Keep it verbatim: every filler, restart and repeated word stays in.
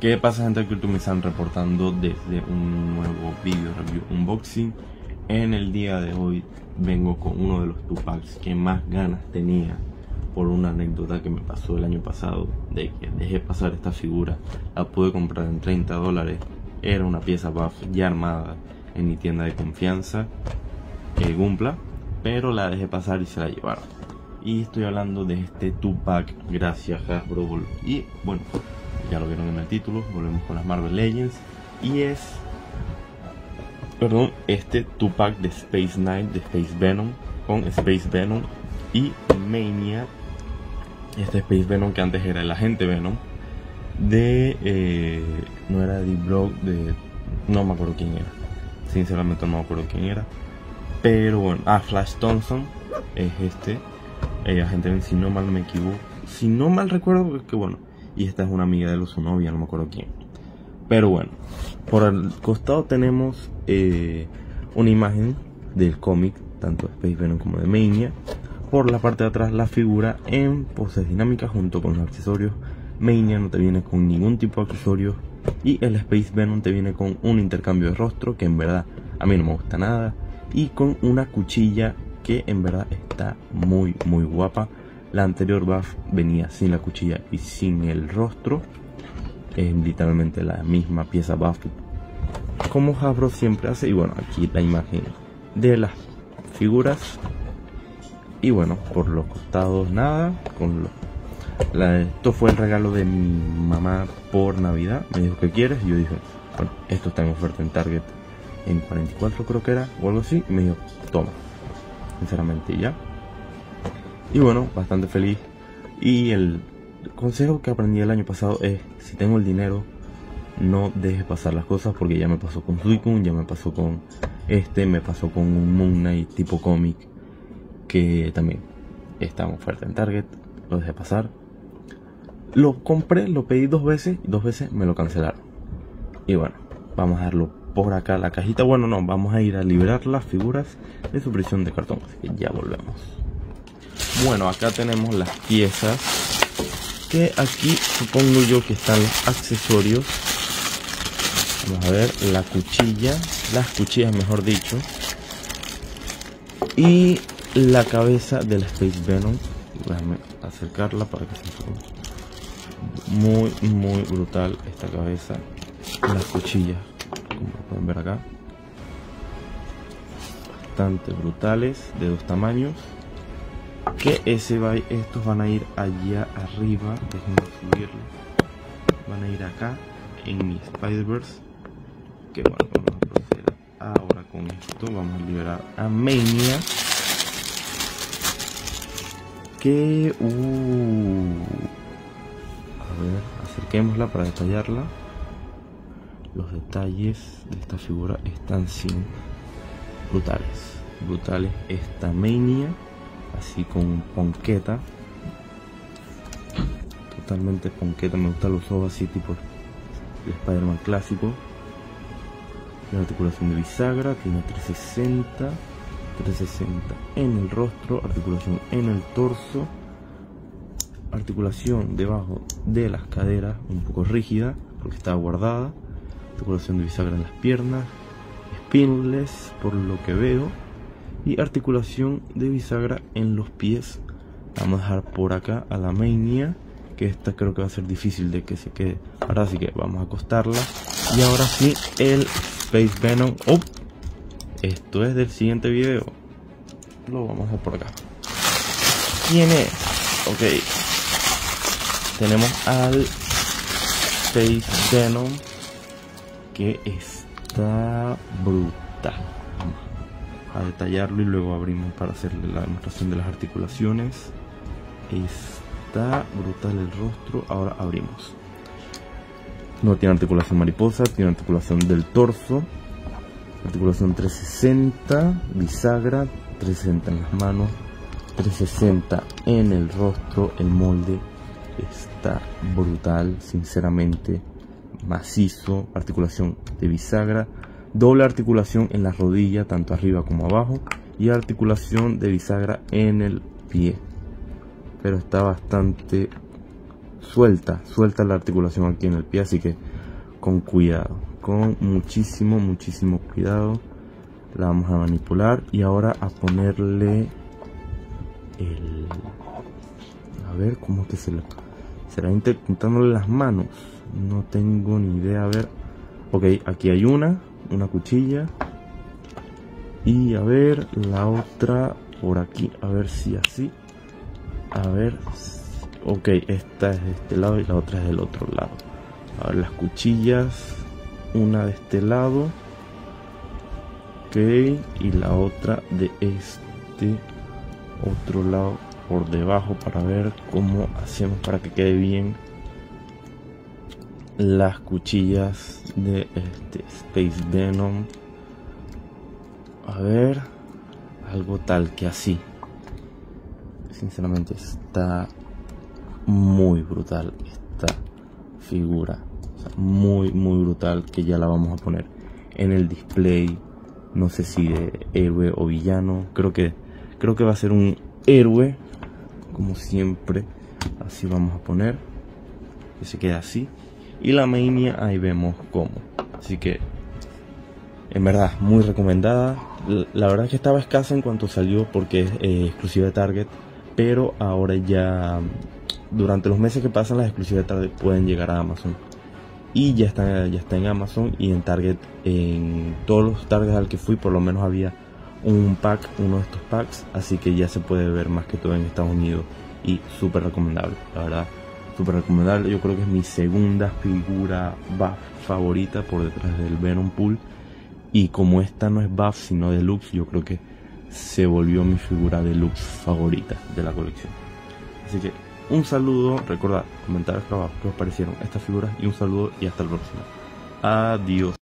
¿Qué pasa, gente? Aquí me están reportando desde un nuevo video review unboxing. En el día de hoy vengo con uno de los Tupacs que más ganas tenía, por una anécdota que me pasó el año pasado, de que dejé pasar esta figura. La pude comprar en treinta dólares. Era una pieza buff ya armada en mi tienda de confianza, eh, Gunpla, pero la dejé pasar y se la llevaron. Y estoy hablando de este Tupac gracias a Hasbro. Y bueno, ya lo vieron en el título, volvemos con las Marvel Legends. Y es, perdón, este Tupac de Space Knight, de Space Venom, con Space Venom y Mania. Este Space Venom que antes era el agente Venom de, eh, no era de Brock, de, no me acuerdo quién era, sinceramente no me acuerdo quién era, pero bueno, ah, Flash Thompson es este, eh, agente Venom, si no mal me equivoco, si no mal recuerdo, porque que bueno, y esta es una amiga de su novia, no me acuerdo quién. Pero bueno, por el costado tenemos eh, una imagen del cómic, tanto de Space Venom como de Mania. Por la parte de atrás la figura en poses dinámicas junto con los accesorios. Mania no te viene con ningún tipo de accesorios y el Space Venom te viene con un intercambio de rostro que en verdad a mí no me gusta nada, y con una cuchilla que en verdad está muy muy guapa. La anterior buff venía sin la cuchilla y sin el rostro. Es literalmente la misma pieza buff como Hasbro siempre hace. Y bueno, aquí la imagen de las figuras. Y bueno, por los costados nada. Con lo, la, esto fue el regalo de mi mamá por Navidad. Me dijo, ¿qué quieres? Y yo dije, bueno, esto está en oferta en Target en cuarenta y cuatro creo que era, o algo así. Y me dijo, toma. Sinceramente ya. Y bueno, bastante feliz. Y el consejo que aprendí el año pasado es, si tengo el dinero, no dejes pasar las cosas, porque ya me pasó con Suicune, ya me pasó con este, me pasó con un Moon Knight tipo cómic que también está en oferta en Target. Lo dejé pasar. Lo compré, lo pedí dos veces y dos veces me lo cancelaron. Y bueno, vamos a darlo por acá la cajita. Bueno, no, vamos a ir a liberar las figuras de su prisión de cartón, así que ya volvemos. Bueno, acá tenemos las piezas, que aquí supongo yo que están los accesorios. Vamos a ver, la cuchilla, las cuchillas mejor dicho, y la cabeza del Space Venom. Déjame acercarla para que se enfoque. Muy, muy brutal esta cabeza. Las cuchillas, como pueden ver acá, bastante brutales, de dos tamaños. Que ese va, estos van a ir allá arriba. Déjenme subirlo. Van a ir acá en mi Spider-Verse. Que bueno, vamos a proceder ahora con esto. Vamos a liberar a Mania. Que uh, a ver, acerquémosla para detallarla. Los detalles de esta figura están sin brutales. Brutales esta Mania. Así con ponqueta, totalmente ponqueta. Me gustan los ojos así tipo el Spider-Man clásico. La articulación de bisagra, tiene trescientos sesenta, trescientos sesenta en el rostro, articulación en el torso, articulación debajo de las caderas un poco rígida porque está guardada, articulación de bisagra en las piernas, spinless por lo que veo, y articulación de bisagra en los pies. Vamos a dejar por acá a la Mania, que esta creo que va a ser difícil de que se quede. Ahora sí que vamos a acostarla. Y ahora sí, el Space Venom. Oh, esto es del siguiente video. Lo vamos a dejar por acá. ¿Quién es? Ok. Tenemos al Space Venom, que está brutal. A detallarlo y luego abrimos para hacerle la demostración de las articulaciones. Está brutal el rostro. Ahora abrimos. No tiene articulación mariposa, tiene articulación del torso, articulación trescientos sesenta, bisagra, trescientos sesenta en las manos, trescientos sesenta en el rostro. El molde está brutal, sinceramente, macizo. Articulación de bisagra, doble articulación en la rodilla, tanto arriba como abajo, y articulación de bisagra en el pie. Pero está bastante suelta, suelta la articulación aquí en el pie, así que con cuidado, con muchísimo, muchísimo cuidado. La vamos a manipular y ahora a ponerle el... A ver, ¿cómo es que se lo... ¿Será intentándole las manos? No tengo ni idea, a ver. Ok, aquí hay una, una cuchilla. Y a ver, la otra por aquí, a ver si así. A ver, ok, esta es de este lado y la otra es del otro lado. A ver, las cuchillas, una de este lado. Ok, y la otra de este otro lado por debajo para ver cómo hacemos para que quede bien las cuchillas de este Space Venom. A ver, algo tal que así. Sinceramente está muy brutal esta figura, o sea, muy muy brutal, que ya la vamos a poner en el display. No sé si de héroe o villano. Creo que creo que va a ser un héroe, como siempre. Así vamos a poner que se quede así. Y la Mania ahí vemos cómo. Así que en verdad muy recomendada. La verdad es que estaba escasa en cuanto salió porque es eh, exclusiva de Target, pero ahora ya durante los meses que pasan las exclusivas de Target pueden llegar a Amazon. Y ya está, ya está en Amazon y en Target. En todos los Targets al que fui por lo menos había un pack, uno de estos packs, así que ya se puede ver más que todo en Estados Unidos. Y súper recomendable, la verdad, súper recomendable. Yo creo que es mi segunda figura buff favorita por detrás del Venom Pool. Y como esta no es buff sino deluxe, yo creo que se volvió mi figura deluxe favorita de la colección. Así que un saludo, recordad, comentarios acá abajo qué os parecieron estas figuras y un saludo y hasta el próximo. Adiós.